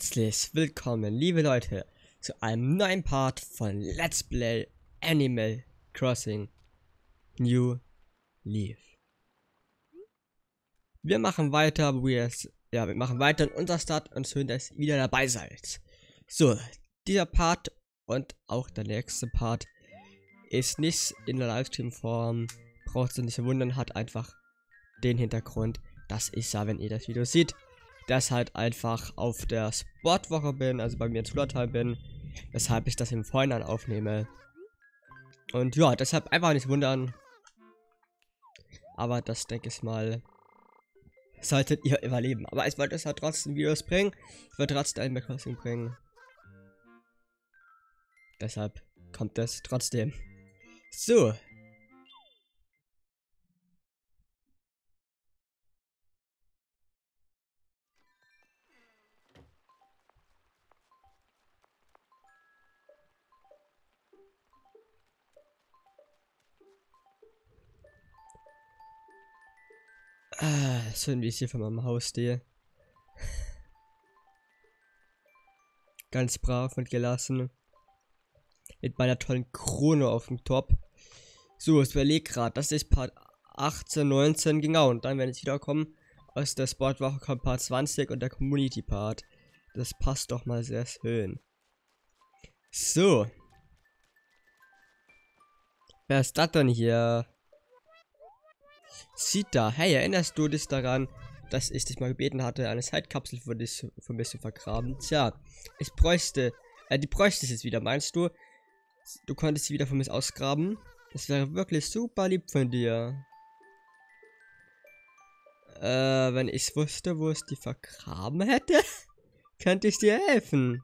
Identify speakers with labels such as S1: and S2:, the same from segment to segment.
S1: Herzlich willkommen, liebe Leute, zu einem neuen Part von Let's Play Animal Crossing New Leaf. Wir machen weiter, wir machen weiter in unserer Stadt und schön, dass ihr wieder dabei seid. So, dieser Part und auch der nächste Part ist nicht in der Livestream-Form, braucht ihr nicht wundern, hat einfach den Hintergrund, dass ich ja, wenn ihr das Video seht, dass halt einfach auf der Sportwoche bin, also bei mir in Schultertal bin, weshalb ich das im Vorhinein aufnehme. Und ja, deshalb einfach nicht wundern. Aber das, denke ich mal, solltet ihr überleben. Aber ich wollte es halt trotzdem Videos bringen. Ich wollte trotzdem Animal Crossing bringen. Deshalb kommt es trotzdem. So. Schön, wie ich hier vor meinem Haus stehe. Ganz brav und gelassen. Mit meiner tollen Krone auf dem Top. So, ich überlege gerade, das ist Part 18, 19, genau. Und dann, wenn ich wiederkomme, aus der Sportwoche kommt Part 20 und der Community Part. Das passt doch mal sehr schön. So. Wer ist das denn hier? Sita, hey, erinnerst du dich daran, dass ich dich mal gebeten hatte, eine Zeitkapsel für dich für ein bisschen vergraben? Tja, die bräuchte ich jetzt wieder, meinst du? Du könntest sie wieder von mir ausgraben? Das wäre wirklich super lieb von dir. Wenn ich wusste, wo es die vergraben hätte, könnte ich dir helfen.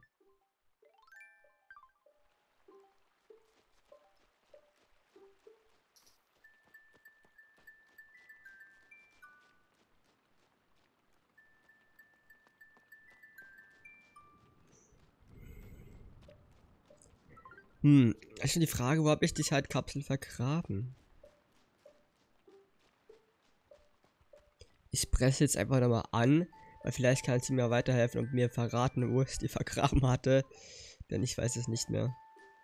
S1: Also die Frage, wo habe ich die Zeitkapsel vergraben? Ich presse jetzt einfach nochmal an, weil vielleicht kann sie mir weiterhelfen und mir verraten, wo es die vergraben hatte. Denn ich weiß es nicht mehr.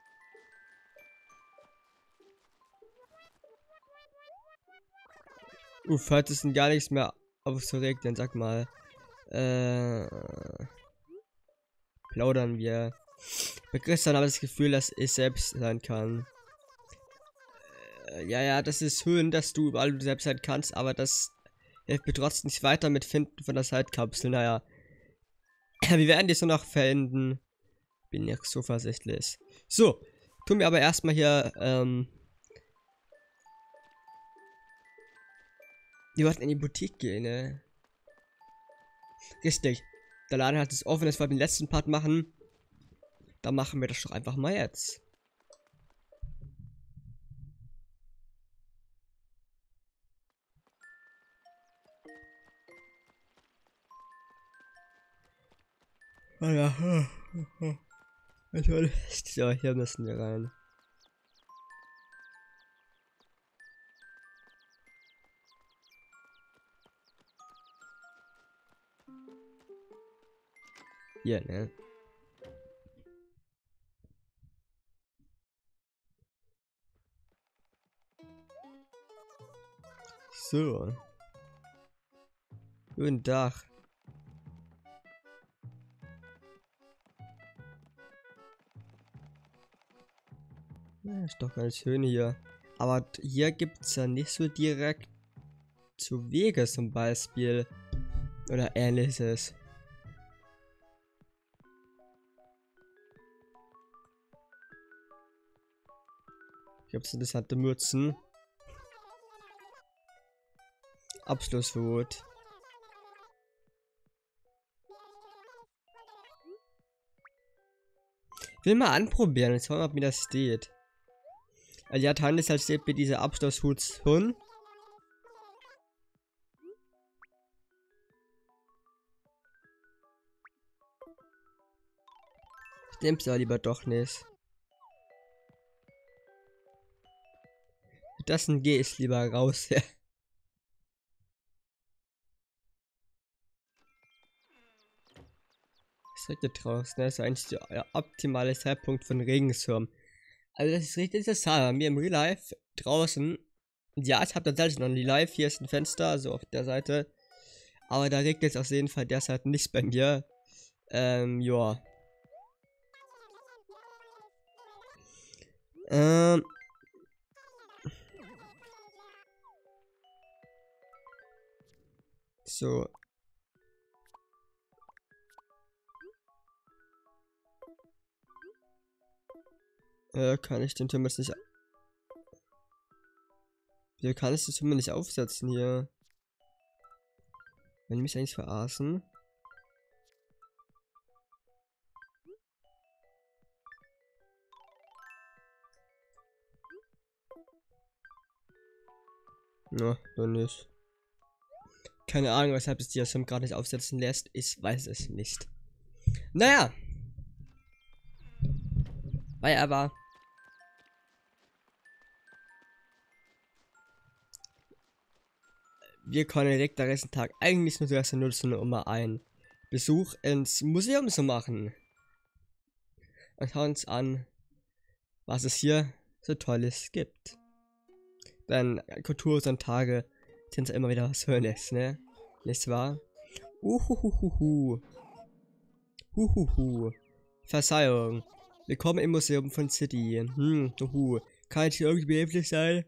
S1: Falls es gar nichts mehr aufzuregt, dann sag mal. Plaudern wir. Bei Christian habe ich das Gefühl, dass ich selbst sein kann. Ja, das ist schön, dass du überall selbst sein kannst, aber das hilft mir trotzdem nicht weiter mit Finden von der Zeitkapsel. Naja. Wir werden die so noch verenden. Bin nicht so versichtlich. So, tun wir aber erstmal hier, wir wollten in die Boutique gehen, ne? Richtig. Der Laden hat es offen, das wollten wir den letzten Part machen. Dann machen wir das doch einfach mal jetzt. Ah ja. So, hier müssen wir rein. Hier, ne? So. Guten Tag. Ja, ist doch ganz schön hier. Aber hier gibt es ja nicht so direkt zu Wege zum Beispiel. Oder ähnliches. Gibt es interessante Mützen. Abschlussverbot. Will mal anprobieren und schauen, ob mir das steht. Also ja, Handelshalt steht mir dieser Abschlusshut schon. Stimmt's aber lieber doch nicht. Mit das gehe ich lieber raus. Es regnet draußen, ne? Das ist eigentlich der optimale Zeitpunkt von Regenschirm. Also das ist richtig interessant. Bei mir im Real Life draußen. Ja, ich habe tatsächlich noch nie live. Hier ist ein Fenster, also auf der Seite. Aber da regnet es auf jeden Fall derzeit nicht bei mir. Ja. So. Kann ich den Turm jetzt nicht... Wie kann ich den Turm nicht aufsetzen hier? Wenn die mich eigentlich verarschen? Na, dann nicht. Keine Ahnung, weshalb es die Turm gerade nicht aufsetzen lässt. Ich weiß es nicht. Naja. Weil aber... Wir können direkt den nächsten Tag eigentlich nur zuerst nutzen, um mal einen Besuch ins Museum zu machen. Und schauen uns an, was es hier so Tolles gibt. Denn Kultursonntage sind ja immer wieder was Schönes, ne? Nicht wahr? Uhuhuhu. Huhuhu. Verzeihung. Willkommen im Museum von City. Kann ich hier irgendwie behilflich sein?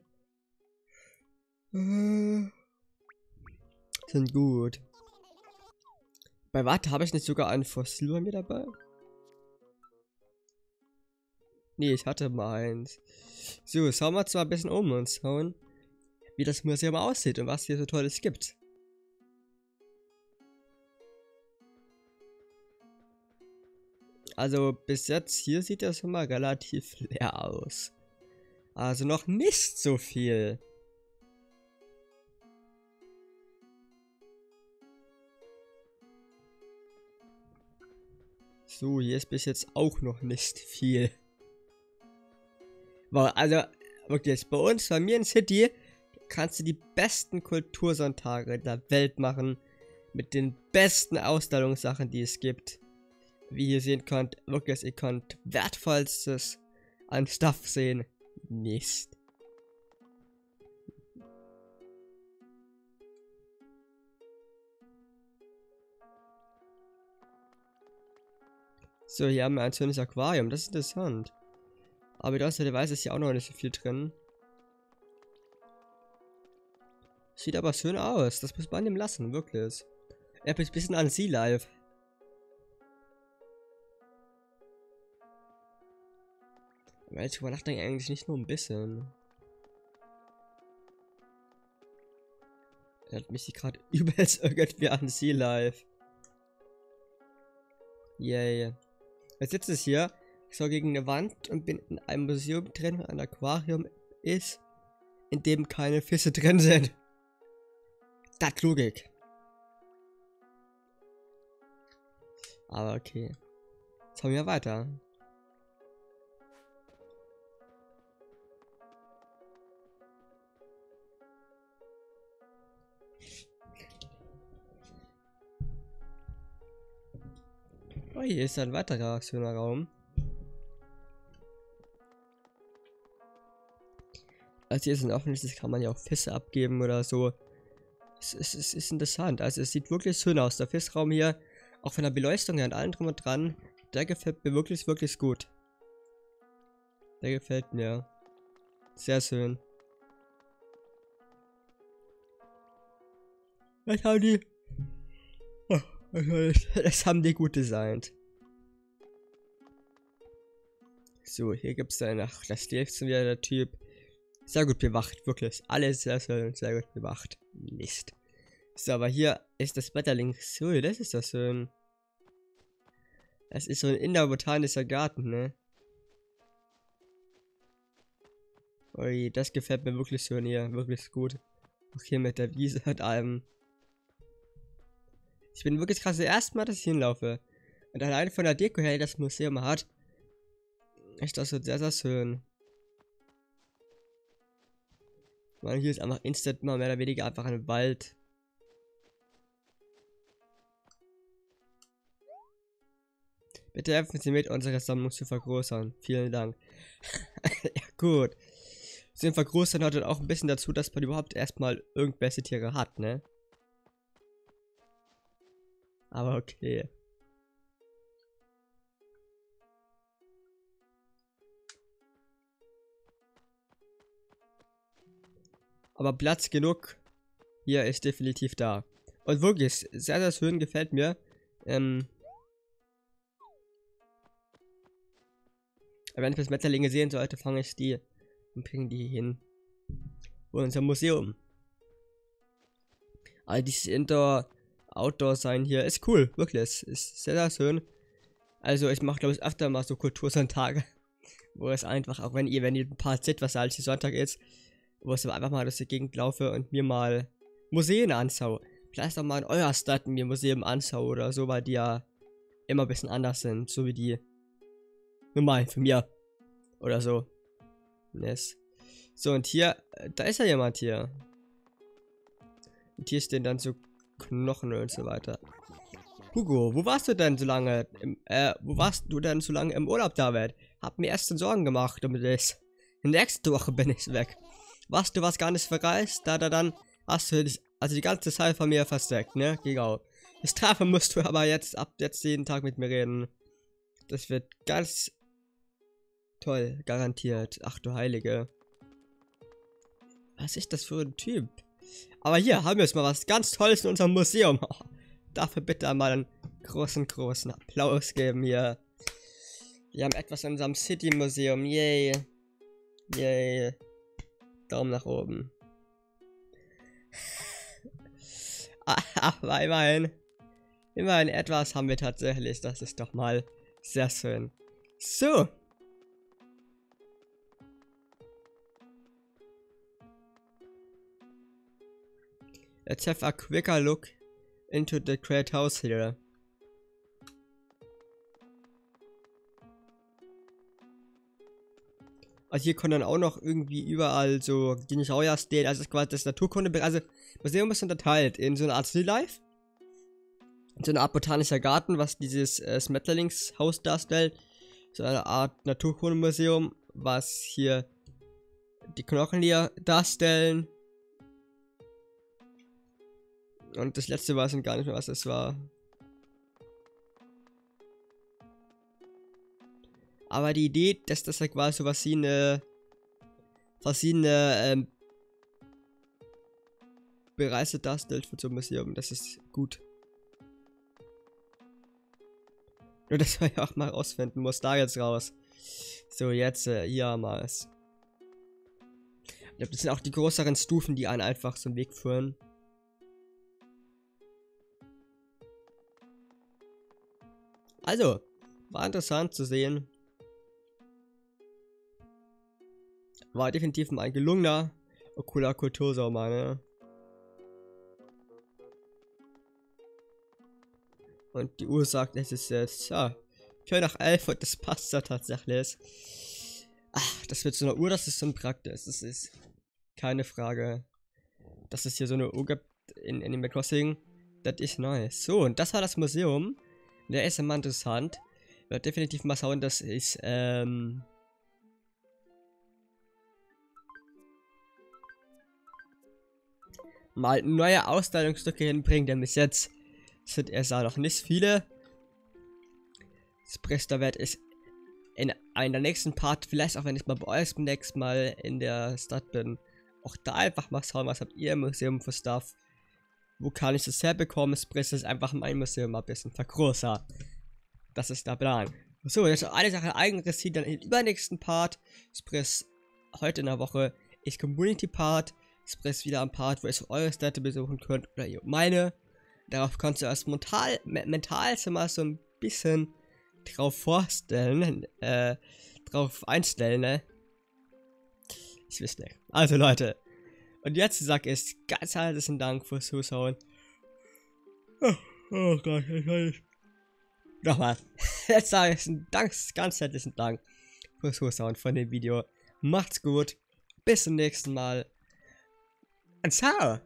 S1: Sind gut. Bei warte, habe ich nicht sogar ein Fossil bei mir dabei? Nee, ich hatte mal eins. So, schauen wir zwar ein bisschen um und schauen, wie das Museum aussieht und was hier so Tolles gibt. Also bis jetzt hier sieht das schon mal relativ leer aus. Also noch nicht so viel. So, hier ist bis jetzt auch noch nicht viel. Wow, also wirklich, bei uns, bei mir in City, kannst du die besten Kultursonntage der Welt machen. Mit den besten Ausstellungssachen, die es gibt. Wie ihr sehen könnt, wirklich, ihr könnt wertvollstes an Stuff sehen. Nicht. So, hier haben wir ein schönes Aquarium, das ist interessant. Aber du hast ja, der weiß, ist ja auch noch nicht so viel drin. Sieht aber schön aus, das muss man ihm lassen, wirklich. Er ist ein bisschen an Sea Life. Weil ich drüber nachdenke, eigentlich nicht nur ein bisschen. Er hat mich gerade übelst irgendwie an Sea Life. Yay. Jetzt sitze ich hier, so gegen eine Wand und bin in einem Museum drin, ein Aquarium ist, in dem keine Fische drin sind. Das ist Logik. Aber okay. Jetzt haben wir weiter. Oh, hier ist ein weiterer schöner Raum. Also hier ist ein offenes, kann man ja auch Fische abgeben oder so. Es ist interessant. Also es sieht wirklich schön aus. Der Fischraum hier, auch von der Beleuchtung her und allem drum und dran, der gefällt mir wirklich, wirklich gut. Der gefällt mir. Sehr schön. Was haben die? Oh, das haben die gut designt. So, hier gibt es dann noch das nächste wieder der Typ. Sehr gut bewacht, wirklich. Alles sehr schön, sehr gut bewacht. Nicht. So, aber hier ist das Wetterling. So, das ist das schön. Das ist so ein innerbotanischer Garten, ne? Ui, das gefällt mir wirklich schön hier. Wirklich gut. Auch hier mit der Wiese und allem. Ich bin wirklich krass das erste Mal, dass ich hinlaufe. Und allein von der Deko her, die das Museum hat, ist das so sehr, sehr schön. Weil hier ist einfach instant mal mehr oder weniger einfach ein Wald. Bitte helfen Sie mit, unsere Sammlung zu vergrößern. Vielen Dank. Ja, gut. Den Vergrößern hat dann auch ein bisschen dazu, dass man überhaupt erstmal irgendwelche Tiere hat, ne? Aber okay. Aber Platz genug hier ist definitiv da. Und wirklich, sehr, sehr schön, gefällt mir. Wenn ich das Metterlinge sehen sollte, fange ich die und bringe die hin. Wo unser Museum. Also dieses Indoor-Outdoor-Sein hier ist cool, wirklich. Es ist sehr, sehr schön. Also ich mache, glaube ich, öfter mal so Kultursonntage. Wo es einfach, auch wenn ihr ein paar seht, was halt Sonntag ist, wo ich einfach mal durch die Gegend laufe und mir mal Museen anschaue. Vielleicht auch mal in eurer Stadt mir Museen anschaue oder so, weil die ja immer ein bisschen anders sind, so wie die normalen für mir. Oder so. Yes. So, und hier, da ist ja jemand hier. Und hier stehen dann so Knochen und so weiter. Hugo, wo warst du denn so lange im Urlaub, David? Hab mir erst Sorgen gemacht um das. Nächste Woche bin ich weg. Was, du warst gar nicht verreist? Dann hast du dich, also die ganze Zeit von mir versteckt, ne? Genau. Das Strafe musst du aber jetzt ab jetzt jeden Tag mit mir reden. Das wird ganz toll, garantiert. Ach du Heilige. Was ist das für ein Typ? Aber hier haben wir jetzt mal was ganz Tolles in unserem Museum. Dafür bitte einmal einen großen Applaus geben hier. Wir haben etwas in unserem City Museum. Yay. Yay. Daumen nach oben. Aber immerhin etwas haben wir tatsächlich. Das ist doch mal sehr schön. So. Let's have a quicker look into the great house here. Also hier können dann auch noch irgendwie überall so Dinosaurier stehen, also quasi das Naturkunde, also Museum ist unterteilt in so eine Art Still Life, so eine Art botanischer Garten, was dieses Schmetterlingshaus darstellt, so eine Art Naturkundemuseum, was hier die Knochen hier darstellen. Und das letzte weiß ich gar nicht mehr, was es war. Aber die Idee, dass das ja quasi so verschiedene Bereiche darstellt für so ein Museum, das ist gut. Nur dass man ja auch mal rausfinden muss, da jetzt raus. So, jetzt hier mal. Ich glaube, das sind auch die größeren Stufen, die einen einfach so einen Weg führen. Also, war interessant zu sehen. War definitiv ein gelungener, cooler Kultursommer, ne? Und die Uhr sagt, es ist jetzt, ja, 10:11 und das passt ja tatsächlich. Ach, das wird so eine Uhr, das ist schon praktisch. Das ist keine Frage. Dass es hier so eine Uhr gibt in Animal Crossing, das ist nice. So, und das war das Museum. Der ist immer interessant. Ich werde definitiv mal schauen, dass ich, mal neue Ausstellungsstücke hinbringen, denn bis jetzt sind es da noch nicht viele. Sprich, da werde ich in einer nächsten Part, vielleicht auch wenn ich mal bei euch beim nächsten Mal in der Stadt bin, auch da einfach mal schauen, was habt ihr im Museum für Stuff. Wo kann ich das herbekommen? Sprich, das einfach mein Museum mal ein bisschen vergrößern. Das ist der Plan. So, jetzt noch eine Sache eigenes dann im übernächsten Part. Sprich, heute in der Woche ist Community Part. Sprich, wieder ein Part, wo ihr eure Städte besuchen könnt oder ihr meine. Darauf kannst du erst mental mal so ein bisschen drauf vorstellen, drauf einstellen, ne? Ich weiß nicht. Also Leute, und jetzt sag ich ganz herzlichen Dank fürs Zuschauen. Oh Gott, ich weiß nicht. Nochmal. Jetzt sage ich ganz herzlichen Dank fürs Zuschauen von dem Video. Macht's gut. Bis zum nächsten Mal. Und ciao.